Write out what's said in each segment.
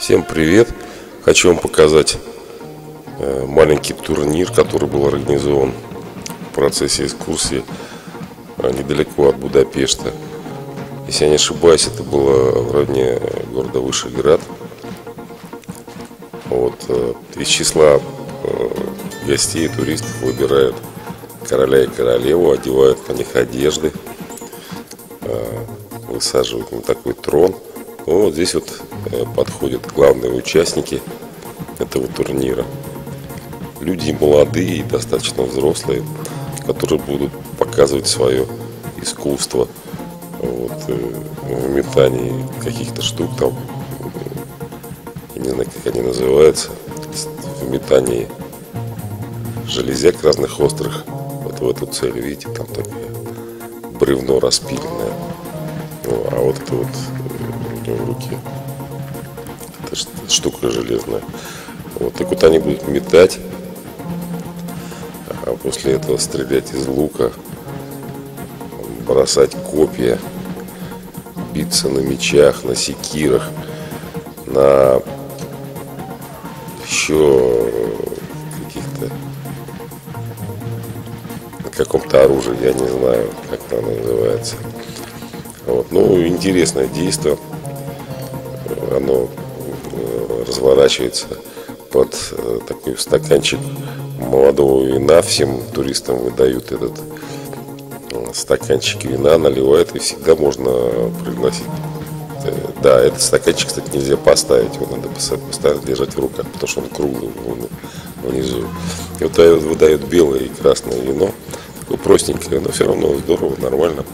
Всем привет! Хочу вам показать маленький турнир, который был организован в процессе экскурсии недалеко от Будапешта. Если я не ошибаюсь, это было в районе города Вышеград. Из числа гостей, туристов выбирают короля и королеву, одевают на них одежды, высаживают на такой трон. Здесь подходят главные участники этого турнира. Люди молодые и достаточно взрослые, которые будут показывать свое искусство в метании каких-то штук там, я не знаю, как они называются, в метании железяк разных острых. В эту цель, видите, там такое бревно распиленное. А это у него в руке эта штука железная. Они будут метать, а после этого стрелять из лука, бросать копья, биться на мечах, на секирах, на еще каких-то, на каком-то оружии, я не знаю, как оно называется. Интересное действие. Оно разворачивается под такой стаканчик молодого вина. Всем туристам выдают этот стаканчик вина, наливают, и всегда можно пригласить. Да, этот стаканчик, кстати, нельзя поставить, его надо постоянно держать в руках, потому что он круглый внизу. И выдают белое и красное вино, такое простенькое, но все равно здорово, нормально.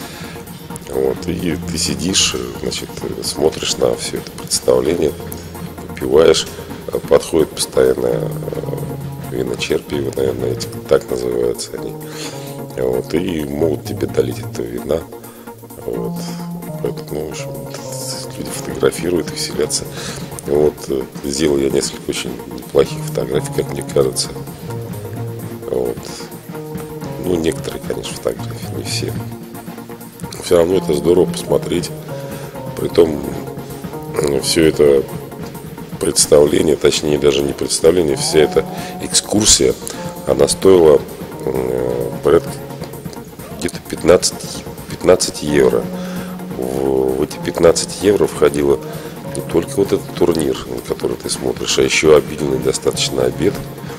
И ты сидишь, смотришь на все это представление, попиваешь, подходят постоянно виночерпи, наверное, так называются они. И могут тебе долить это вина. Поэтому, в общем, люди фотографируют и веселятся. Сделал я несколько очень неплохих фотографий, как мне кажется. Некоторые, конечно, фотографии, не все. Все равно это здорово посмотреть. Притом все это представление, точнее даже не представление, вся эта экскурсия, она стоила порядка где-то 15 евро. В эти 15 евро входило не только этот турнир, на который ты смотришь, а еще обильный достаточно обед.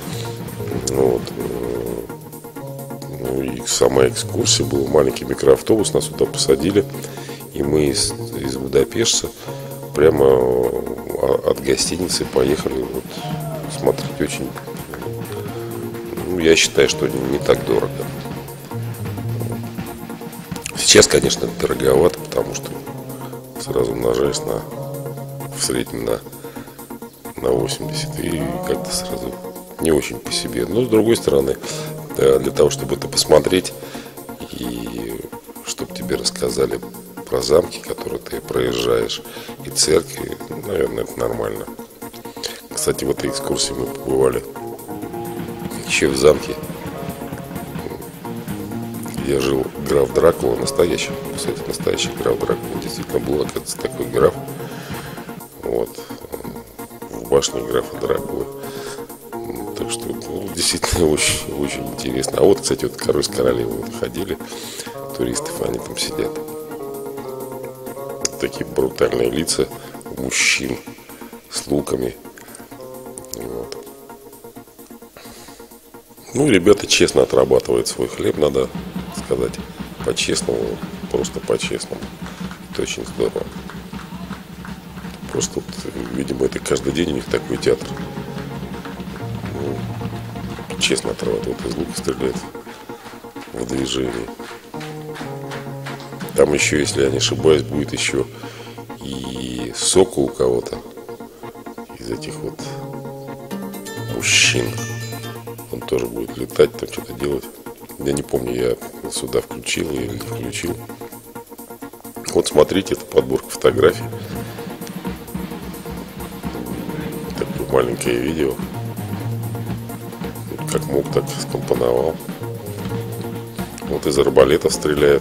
И сама экскурсия, был маленький микроавтобус, нас сюда посадили, и мы из Будапешта прямо от гостиницы поехали смотреть. Очень, я считаю, что не так дорого. Сейчас, конечно, дороговато, потому что сразу умножаешь в среднем на 80, и как-то сразу не очень по себе. Но с другой стороны, для того, чтобы это посмотреть и чтобы тебе рассказали про замки, которые ты проезжаешь, и церкви, наверное, это нормально. Кстати, в этой экскурсии мы побывали еще в замке, где жил граф Дракула, настоящий граф Дракула. Действительно был, оказывается, такой граф. В башне графа Дракулы. Так что, действительно очень, очень интересно. Кстати, король с королевой ходили, туристов, они там сидят. Такие брутальные лица мужчин с луками. Ребята честно отрабатывают свой хлеб, надо сказать, по-честному, просто по-честному. Это очень здорово. Просто, видимо, это каждый день у них такой театр. Честно отрабатывают, из лука стреляет в движении. Там еще, если я не ошибаюсь, будет еще и сокол у кого-то из этих мужчин. Он тоже будет летать, там что-то делать. Я не помню, я сюда включил или не включил. Смотрите, это подборка фотографий. Такое маленькое видео. Как мог, так скомпоновал. Из арбалетов стреляет.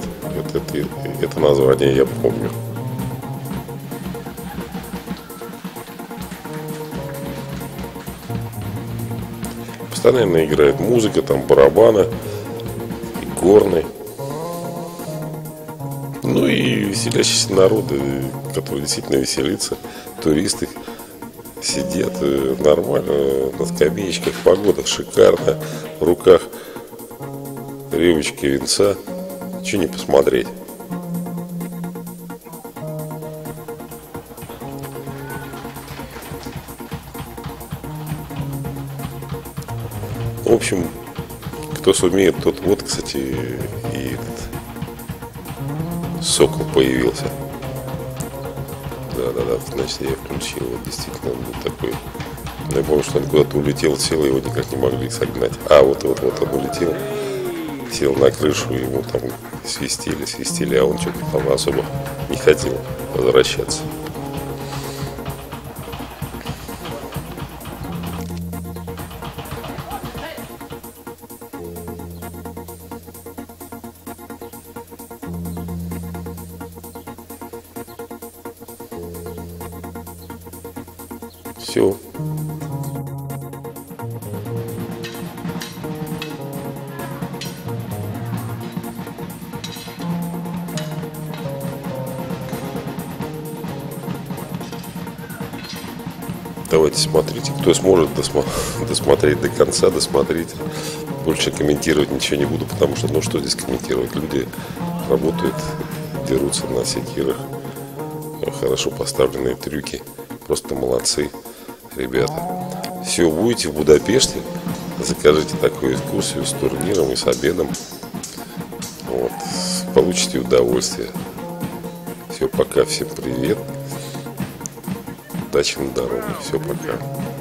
Это название я помню. Постоянно играет музыка, там барабаны, и горный. Ну и веселящиеся народы, которые действительно веселятся, туристы сидят нормально на скамеечках, погода шикарная, в руках рюмочки винца, чего не посмотреть. В общем, кто сумеет, тот вот, кстати, и этот сокол появился. Да, значит, я включил, вот действительно он был такой. Но я помню, что он куда-то улетел, сел, его никак не могли согнать. А, вот он улетел, сел на крышу, ему там свистели, а он что-то там особо не хотел возвращаться. Все. Давайте смотрите, кто сможет досмотреть до конца, досмотрите. Больше комментировать ничего не буду, потому что, ну что здесь комментировать? Люди работают, дерутся на секирах, хорошо поставленные трюки, просто молодцы ребята. Все, будете в Будапеште, закажите такую экскурсию с турниром и с обедом. Вот, получите удовольствие. Все, пока, всем привет. Удачи на дороге. Все, пока.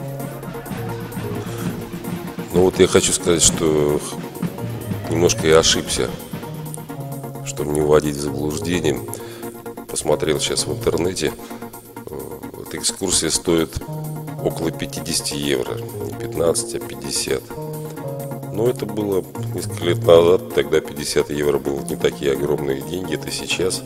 Ну вот я хочу сказать, что немножко я ошибся, чтобы не вводить в заблуждение. Посмотрел сейчас в интернете. Эта экскурсия стоит около 50 евро. Не 15, а 50. Но это было несколько лет назад. Тогда 50 евро было не такие огромные деньги. Это сейчас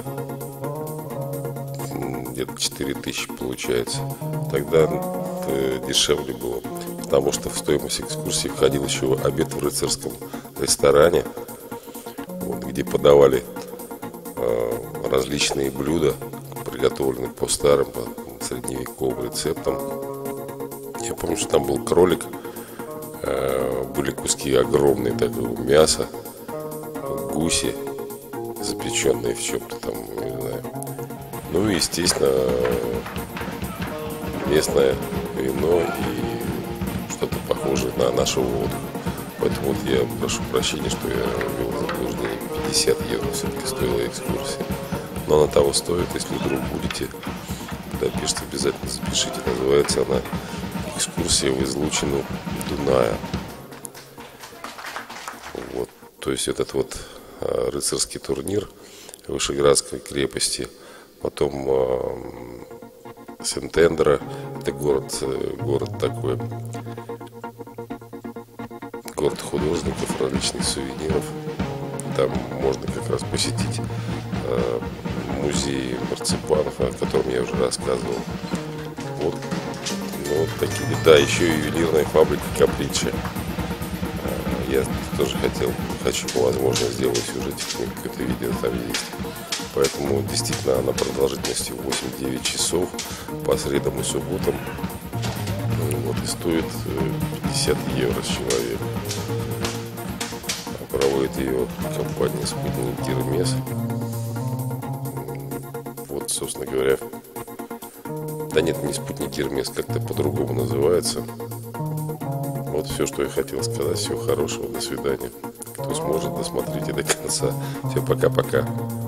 где-то 4000 получается. Тогда дешевле было, потому что в стоимость экскурсии входил еще обед в рыцарском ресторане, вот, где подавали различные блюда, приготовленные по старым, по средневековым рецептам. Я помню, что там был кролик, были куски огромные такого мяса, гуси, запеченные в чем-то там, не знаю. Ну и, естественно, местное вино и что-то похожее на нашу воду. Поэтому вот я прошу прощения, что я ввел в заблуждение. 50 евро все-таки стоила экскурсия. Но она того стоит, если вдруг будете в Будапеште, обязательно запишите. Называется она «Экскурсия в излучину Дуная». Вот. То есть этот вот рыцарский турнир в Вышеградской крепости. Потом Сентендра, это город такой, город художников, различных сувениров. Там можно как раз посетить музей марципанов, о котором я уже рассказывал. Вот, ну, вот такие, да, еще и ювелирная фабрика Каприччи. Я тоже хочу по возможности сделать сюжетик, какое-то видео там есть. Поэтому действительно она продолжительностью 8-9 часов по средам и субботам. Вот, и стоит 50 евро с человека. Проводит ее компания «Спутник Гермес». Вот, собственно говоря. Да нет, не «Спутник Гермес», как-то по-другому называется. Вот все, что я хотел сказать. Всего хорошего, до свидания. Кто сможет, досмотрите до конца. Все, пока-пока.